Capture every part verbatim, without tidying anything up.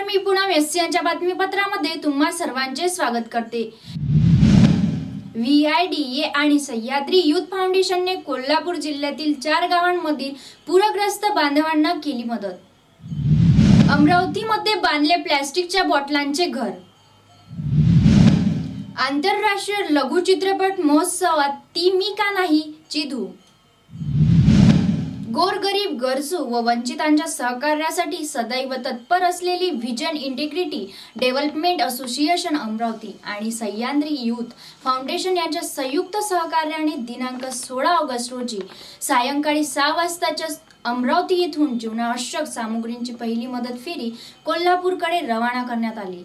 मी पुनम एससीएनच्या बातमीपत्रामध्ये तुम्हा सर्वांचे स्वागत करते। व्ही आय डी ए आणि सह्याद्री युथ फाउंडेशनने कोल्हापूर जिल्ह्यातील चार गावांमधील पूरग्रस्त बांधवांना केली मदत। अमरावतीमध्ये बांधले प्लास्टिकच्या बॉटलांचे घर। आंतरराष्ट्रीय लघु चित्रपट महोत्सवात ती मी का नाही ची धूम। गोरगरीब गरजू व वंचितांच्या सहकार्यासाठी सदैव तत्पर असलेली vision integrity development association Amravati आणि सह्याद्री युथ फाउंडेशन यांच्या संयुक्त सहकार्याने दिनांक सोळा ऑगस्ट रोजी सायंकाळी सहा वाजताच्या अमरावती येथून जीवनावश्यक सामुग्रींची पहिली मदत फेरी कोल्हापूरकडे रवाना करण्यात आली।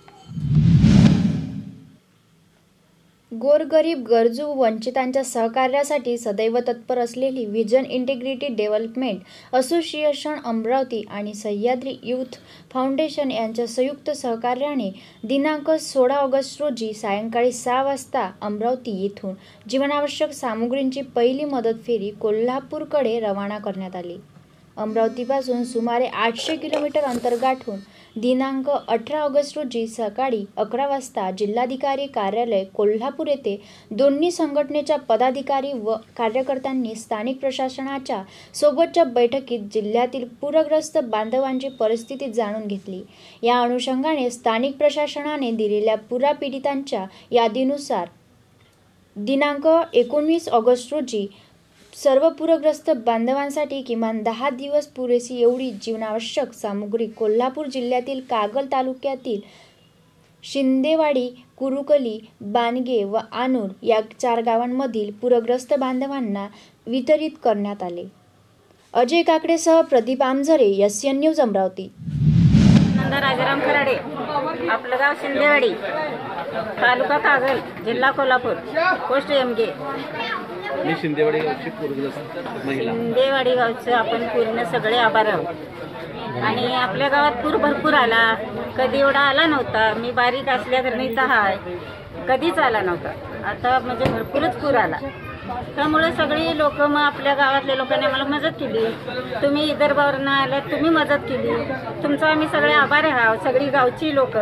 गोरगरीब गरजू वंचितांच्या सहकार्यासाठी सदैव तत्पर असलेली vision integrity development association Amravati आणि सह्याद्री युथ फाउंडेशन यांच्या संयुक्त सहकार्याने दिनांक सोळा ऑगस्ट रोजी सायंकाळी सहा वाजता अमरावती येथून जीवनावश्यक सामुग्रींची पहिली मदत फेरी कोल्हापूरकडे रवाना करण्यात आली। अमरावतीपासून सुमारे आठशे किलोमीटर अंतर गाठून दिनांक अठरा ऑगस्ट रोजी सकाळी अकरा वाजता जिल्हाधिकारी कार्यालय कोल्हापूर येथे दोन्ही संघटनेच्या पदाधिकारी व कार्यकर्त्यांनी स्थानिक प्रशासनाच्या सोबतच्या बैठकीत जिल्ह्यातील पूरग्रस्त बांधवांची परिस्थिती जाणून घेतली। या अनुषंगाने स्थानिक प्रशासनाने दिलेल्या पूरपीडितांच्या यादीनुसार दिनांक एकोणीस ऑगस्ट रोजी सर्व पूरग्रस्त बांधवांसाठी किमान दहा दिवस पुरेशी एवढी जीवनावश्यक सामुग्री कोल्हापूर जिल्ह्यातील कागल तालुक्यातील शिंदेवाडी, कुरुकली, बाणगे व आनूर या चार गावांमधील पूरग्रस्त बांधवांना वितरित करण्यात आले। अजय काकडेसह प्रदीप आमझरे, एससीएन न्यूज अमरावती। नंदा राजाराम खराडे, आपलं गाव शिंदेवाडी, तालुका कागल, जिल्हा कोल्हापूर, पोस्ट एमगे। मी शिंदेवाडी गावची पूरग्रस्त महिला। शिंदेवाडी गावचे आपण पूर्ण सगळे आभार आहोत आणि आपल्या गावात पूर भरपूर आला, कधी एवढा आला नव्हता। मी बारीक असल्या कारणाचा हाय कधीच आला नव्हता, आता म्हणजे भरपूरच पूर आला। त्यामुळे सगळी लोक मग आपल्या गावातल्या लोकांनी आम्हाला मदत केली। तुम्ही विदर्भावरून आलात, तुम्ही मदत केली, तुमचा आम्ही सगळे आभार आहोत, सगळी गावची लोक।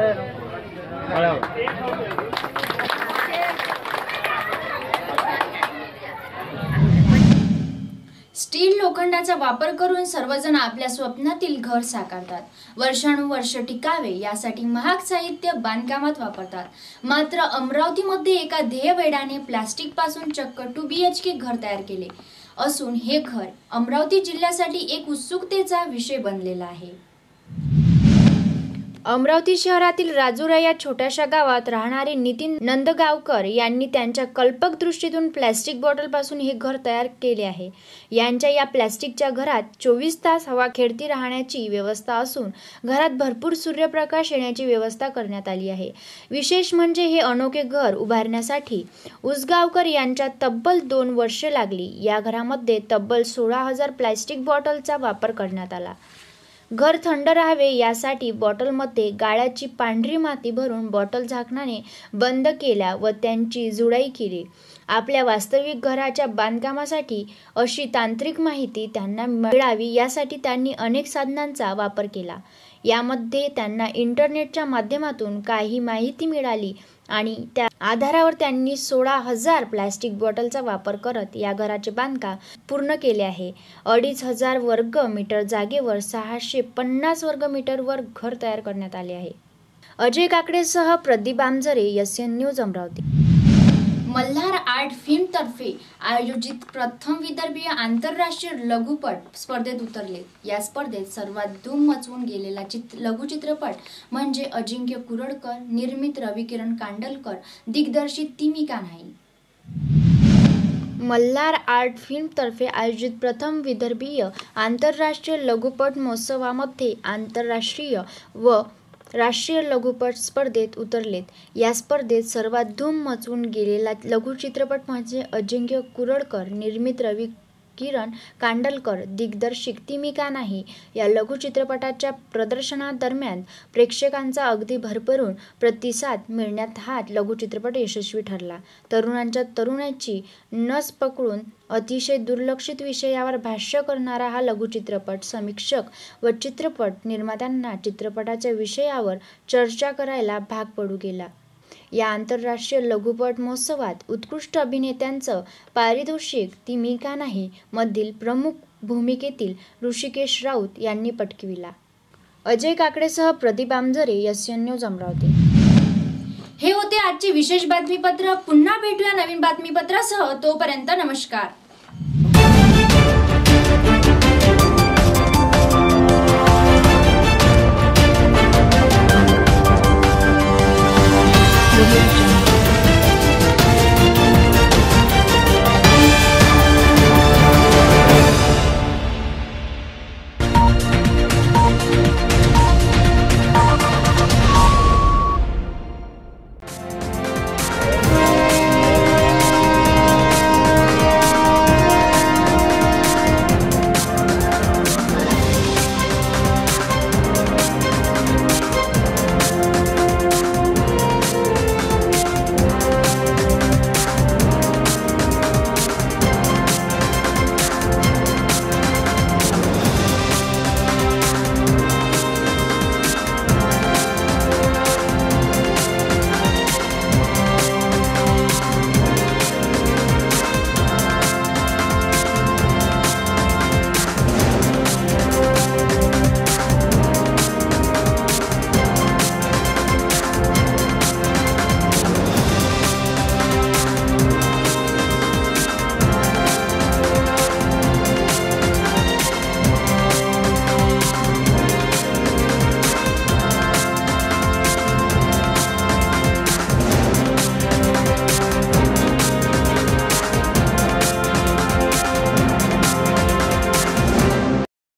स्टील लोखंडाचा वापर करून सर्वजण आपल्या स्वप्नातील घर साकारतात, वर्षानुवर्ष टिकावे यासाठी महाग साहित्य बांधकामात वापरतात। मात्र अमरावतीमध्ये एका ध्येयवेडाने प्लास्टिक पासून चक्क टू बी एच के घर तयार केले असून हे घर अमरावती जिल्ह्यासाठी एक उत्सुकतेचा विषय बनलेला आहे। अमरावती शहरातील राजुरा या छोट्याशा गावात राहणारे नितीन नंदगावकर यांनी त्यांच्या कल्पक दृष्टीतून प्लॅस्टिक बॉटलपासून हे घर तयार केले आहे। यांच्या या प्लॅस्टिकच्या घरात चोवीस तास हवा खेळती राहण्याची व्यवस्था असून घरात भरपूर सूर्यप्रकाश येण्याची व्यवस्था करण्यात आली आहे। विशेष म्हणजे हे अनोखे घर उभारण्यासाठी उसगावकर यांच्या तब्बल दोन वर्षे लागली। या घरामध्ये तब्बल सोळा हजार प्लॅस्टिक बॉटलचा वापर करण्यात आला। घर थंड राहावे यासाठी बॉटलमध्ये गाळाची पांढरी माती भरून बॉटल झाकणाने बंद केल्या व त्यांची जुळाई केली। आपल्या वास्तविक घराच्या बांधकामासाठी अशी तांत्रिक माहिती त्यांना मिळावी यासाठी त्यांनी अनेक साधनांचा वापर केला। यामध्ये त्यांना इंटरनेटच्या माध्यमातून काही माहिती मिळाली आणि त्या आधारावर त्यांनी सोळा हजार प्लॅस्टिक बॉटलचा वापर करत या घराचे बांधकाम पूर्ण केले आहे। अडीच हजार वर्ग मीटर जागेवर सहाशे पन्नास वर्ग मीटरवर घर तयार करण्यात आले आहे। अजय काकडेसह Pradeep Amjhare, SCN news Amravati. Malhar art film तर्फे आयोजित प्रथम विदर्भीय आंतरराष्ट्रीय लघुपट स्पर्धेत उतरले। या स्पर्धेत सर्वात धूम मचवून गेलेला चित्र लघु चित्रपट म्हणजे अजिंक्य कुरडकर निर्मित रविकिरण कांडलकर दिग्दर्शित ती मी का नाही। मल्हार आर्ट फिल्म तर्फे आयोजित प्रथम विदर्भीय आंतरराष्ट्रीय लघुपट महोत्सवामध्ये आंतरराष्ट्रीय व राष्ट्रीय लघुपट स्पर्धेत उतरलेत। या स्पर्धेत सर्वात धूम मचवून गेलेला लघु चित्रपट म्हणजे अजिंक्य कुरडकर निर्मित रवी किरण कांडलकर दिग्दर्शित ती मी का नाही या लघुचित्रपटाच्या प्रदर्शनादरम्यान प्रेक्षकांचा अगदी भरभरून प्रतिसाद मिळण्यात हा लघुचित्रपट यशस्वी ठरला. तरुणांच्या तरुणाची नस पकडून अतिशय दुर्लक्षित विषयावर भाष्य करणारा हा लघुचित्रपट समीक्षक व चित्रपट निर्मात्यांना चित्रपटाच्या विषयावर चर्चा करायला भाग पडू गेला. या आंतरराष्ट्रीय लघुपट महोत्सवात उत्कृष्ट अभिनेत्यांचं पारितोषिक ती मी का नाही मधील प्रमुख भूमिकेतील ऋषिकेश राऊत यांनी पटकाविला. अजय काकडेसह प्रदीप आमजरे, एसएन न्यूज अमरावती. हे होते आजचे विशेष बातमीपत्र. पुन्हा भेटूया नवीन बातमीपत्रासह. तोपर्यंत नमस्कार.